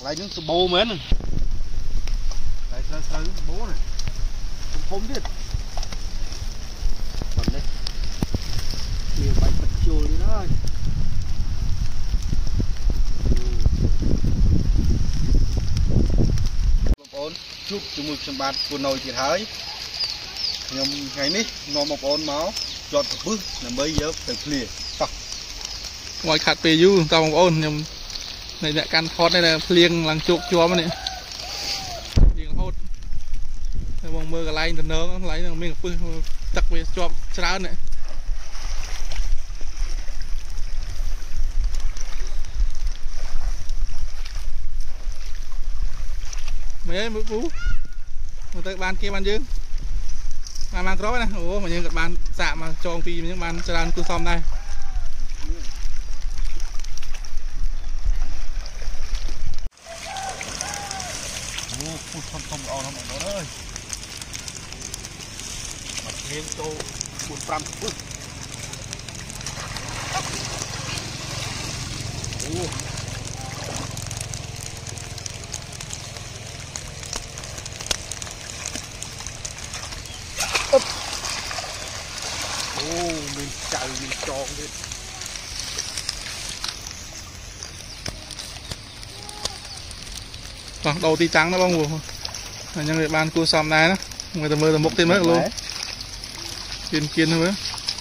lại những số bố mến này lại sơ bố này không biết còn đây nhiều bánh bật chua đi đó ôn chúc chúng mình xem bạn của nồi thiệt hái nhưng ngày ní nó một ôn máu chọn một bước là bây giờ phải liền ngoài khát về du tao một ôn nhưng này đã can thoát đây là liền làng chuột chua mà này liền hốt bông mưa cái lái nó lấy là mình bước chắc về cho sao này mấy bước phú một tới ban kia ban dương mà mang cróp này ủa mà như các bạn xạ mà cho ông phi những bạn cho ăn cua xóm đây không ổn lắm mọi người ơi mặt riêng tô cuốn trăm phút mình chạy mình tròn đi đầu tí trắng nó bông mùa nhưng địa bàn cua xóm này đó người ta mơ là mốc tên mất luôn kiên kiên thôi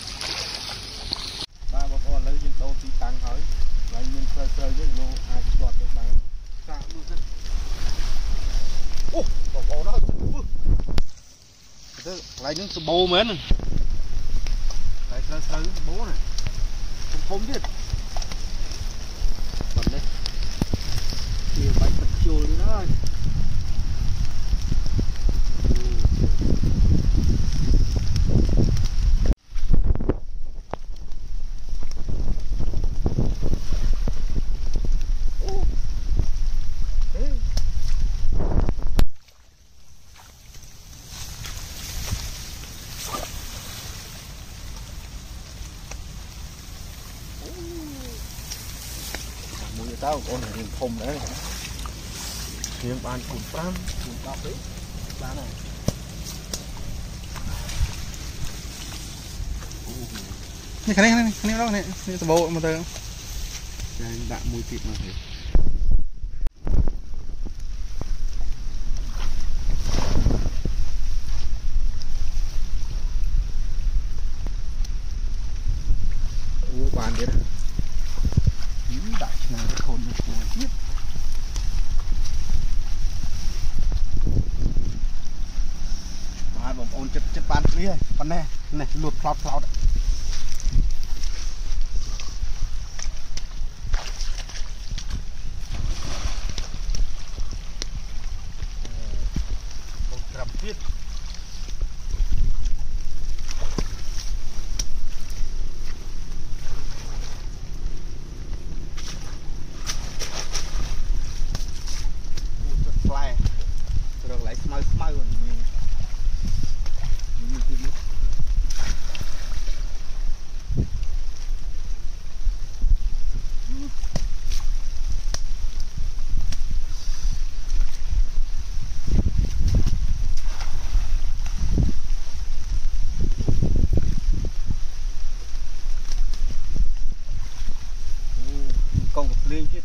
ba bà con lấy những đầu tí trắng hỏi lấy những sơ với luôn ai chọt được bán sao luôn thế bà con đó lấy những số bố mến này lại sơ bố này không biết còn đây nhiều bánh bật chua đi đó tao con này không đấy riêng bàn cuốn pram cuốn bắp đấy bán này này cái này đó này bộ mà tao đạm mùi thịt mà thấy bàn đấy đại này khôn được một chiếc mà bông ôn chất ban kia con này luộc phao đấy bông trầm tiết rồi lại smile rồi mình tìm được con một liên chứ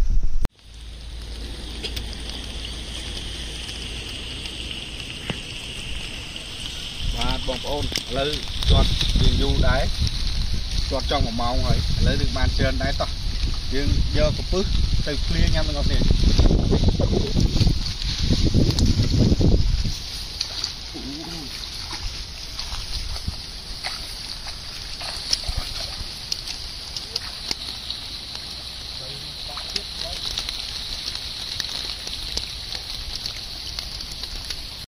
bông ôn lấy chọt đường du đáy chọt trong một màu rồi lấy được bàn trên đáy to nhưng giờ có bước từ clear nha mọi người